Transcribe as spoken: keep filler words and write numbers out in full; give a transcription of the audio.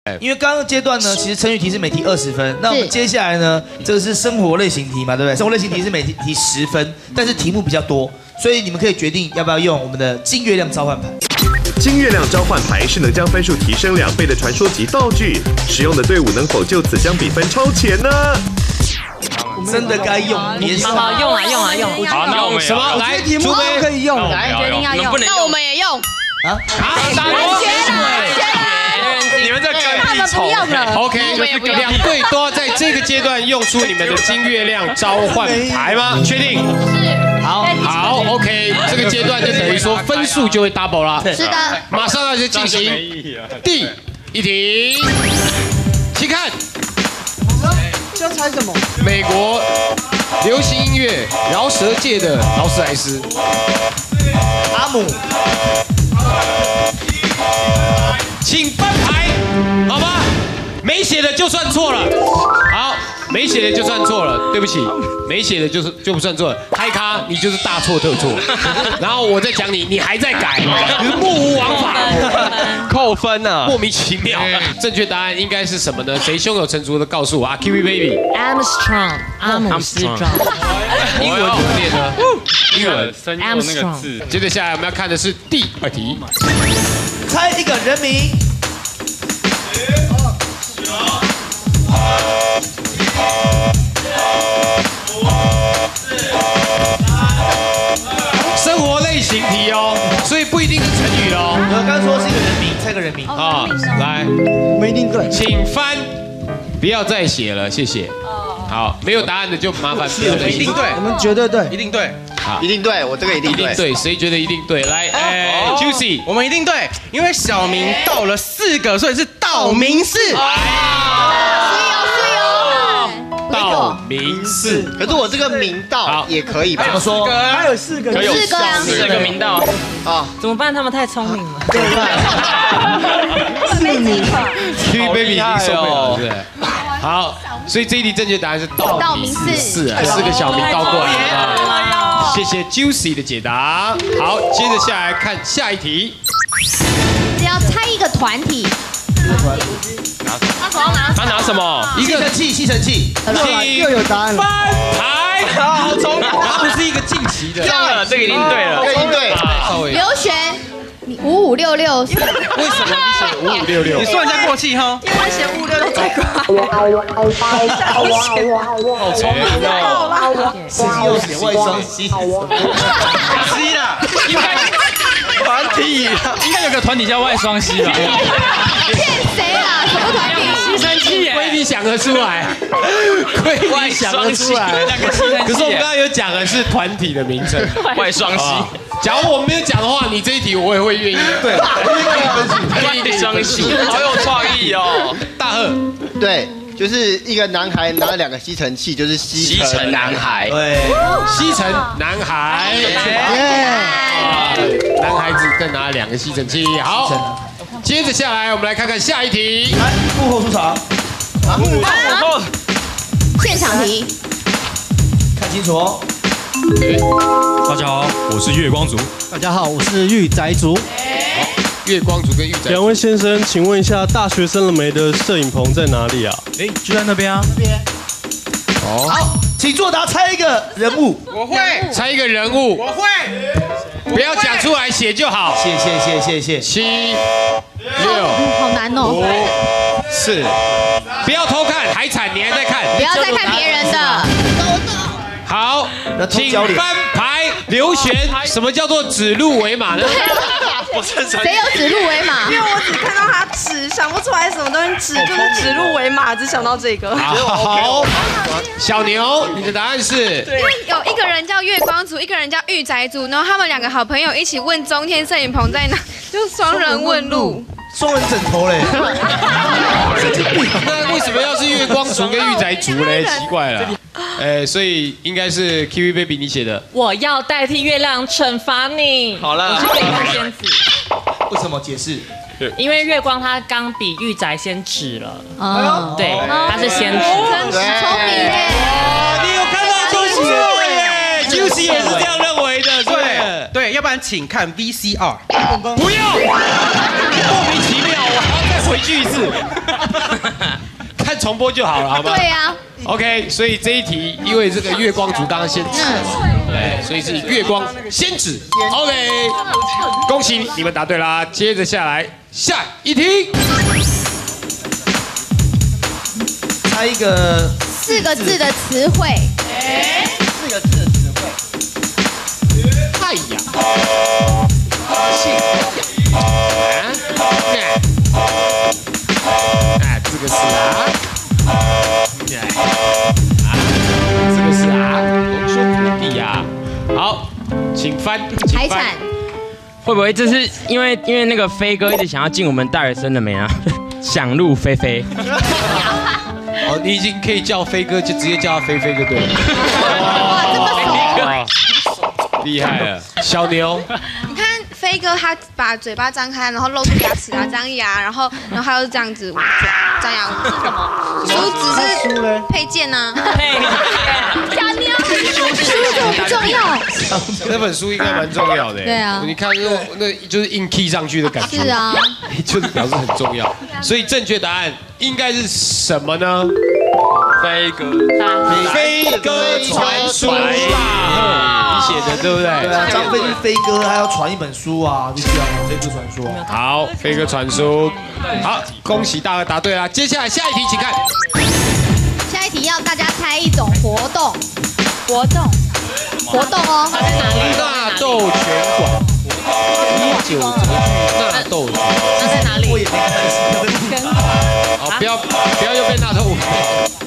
因为刚刚阶段呢，其实成语题是每题二十分，那我们接下来呢，这个是生活类型题嘛，对不对？生活类型题是每题十分，但是题目比较多，所以你们可以决定要不要用我们的金月亮召唤牌。 金月亮召唤牌是能将分数提升两倍的传说级道具，使用的队伍能否就此将比分超前呢？ 真的该用，别好好用啊用啊用。 好，那我们什么来？ 题目可以用， 来决定要用， 那我们也用。 啊啊！ 学啦学啦， 你们这跟他们不用了。 OK， 两队都要在这个阶段用出你们的金月亮召唤牌吗？确定？ 是。 好， 好 ，OK， 这个阶段就等于说分数就会 double 了。 是的。 马上要去进行第一题，请看。 要猜什么？ 美国流行音乐饶舌界的劳斯莱斯。 阿姆。 请翻牌，好吗？没写的就算错了。好，没写的就算错了，对不起，没写的就是就不算错了。嗨咖，你就是大错特错。然后我再讲你，你还在改，你是目无王法， 扣分啊， 莫名其妙。正确答案应该是什么呢？谁胸有成竹的告诉我啊 ，Kiwi Baby。Armstrong， 阿姆斯壮。英文怎么念呢？英文 Armstrong。 接着下来我们要看的是第二题。 猜一个人名。 生活类型题哦，所以不一定是成语哦。 我刚刚说是一个人名，猜个人名啊，来， 我们一定对， 请翻，不要再写了，谢谢。好，没有答案的就麻烦不要再写。 一定对，我们绝对对， 一定对， 好， 一定对，我这个一定对。 一定对，谁觉得一定对？来，哎 ，Juicy， 我们一定对，因为小明到了四个，所以是道明寺。 道明寺， 可是我这个明道也可以吧？ 怎么说？ 还有四个， 四个啊， 四个明道啊？ 怎么办？他们太聪明了。 对没记错。 Kiwi Baby 已经受不了了，对不对？好，所以这一题正确答案是道明寺，四个小明倒过来了。谢谢 Juicy 的解答。好，接着下来看下一题。 只要猜一个团体。他手上拿他拿什么？ 一个吸尘器，吸尘器。 又有答案了。 翻牌，好聪明，它不是一个近期的。 对了，这个一定对了， 一定对。 刘璇，五五六六。 为什么你写五五六六？ 你算一下过气哈。 因为他写五六六最快。 好聪明哦！ 司机又写外双吸。 吸啦，应该团体， 应该有个团体叫外双吸吧？ 骗谁啊？什么团体？ 吸尘器耶！ 亏你想得出来，亏你想得出来。可是我们刚刚有讲的是团体的名称， 外双吸。 假如我没有讲的话，你这一题我也会愿意。对， 外双吸，好有创意哦！ 大贺， 对，就是一个男孩拿了两个吸尘器，就是吸尘男孩。 对， 吸尘男孩，男孩子再拿了两个吸尘器。好，接着下来我们来看看下一题。 来，幕后出场。 啊！现场题。 看清楚哦。 大家好，我是月光族。 大家好，我是玉宅族。 月光族跟玉宅。 两位先生，请问一下，大学生了没的摄影棚在哪里啊？ 哎，就在那边啊。那边。哦。好，请作答，猜一个人物。 我会猜一个人物。 我会。 不要讲出来，写就好。 谢谢谢谢谢。 七、六、 好难哦。 五、四，不要偷看，海产你还在看。 不要再看别人的。 好，请翻牌。刘璇，什么叫做指鹿为马呢？ 谁有指鹿为马？ 因为我只看到他指，想不出来什么东西指，就是指鹿为马，只想到这个。 好，小牛，你的答案是？ 因为有一个人叫月光族，一个人叫玉宅族，然后他们两个好朋友一起问中天摄影棚在哪，就是双人问路。 双人枕头嘞。 那为什么要是月光族跟玉宅族嘞？奇怪了。哎，所以应该是 Kiwi Baby 你写的。 我要代替月亮惩罚你。 好了， 我是月光仙子。 为什么解释？ 因为月光他刚比玉宅先指了。 哦， 对，他是先指。 真聪明耶！ 你有看到东西对耶 ，Juicy 也是这样认为的，对对，要不然请看 V C R。 不要，莫名其妙，我还要再回去一次，看重播就好了，好吗？ 对呀。 OK， 所以这一题因为这个月光族刚刚先指，对，所以是月光先指。OK， 恭喜你们答对啦！接着下来下一题， 猜一个四个字的词汇。 四个字的词汇。 哎呀，谢呀，啊，这个是啊。这个是啊，龙兄虎弟呀。好，请翻。 财产。 会不会这是因为因为那个飞哥一直想要进我们戴尔森的没啊？想入非非。 哦，你已经可以叫飞哥，就直接叫他飞飞就对了。 哇，这么熟。厉害了，小牛。 你看飞哥他把嘴巴张开，然后露出牙齿啊，张牙，然后然后他又这样子捂嘴，张牙捂嘴。梳子是配件呢。 小牛，梳重不重要？ 那本书应该蛮重要的。 对啊。 你看那那就是硬 key 上去的感觉。 是啊。 就是表示很重要。所以正确答案应该是什么呢？ 飞哥， 飞哥传书啦，你写的对不对？ 对啊，张飞是飞哥，他要传一本书啊，就这样，飞哥传书啊。 好，飞哥传书，好，恭喜大家答对啦！接下来下一题，请看。 下一题要大家猜一种活动，活动，活动哦。 纳豆拳馆，一九折去纳豆拳。 那在哪里？ 我也没看戏。 好，不要不要又被纳豆。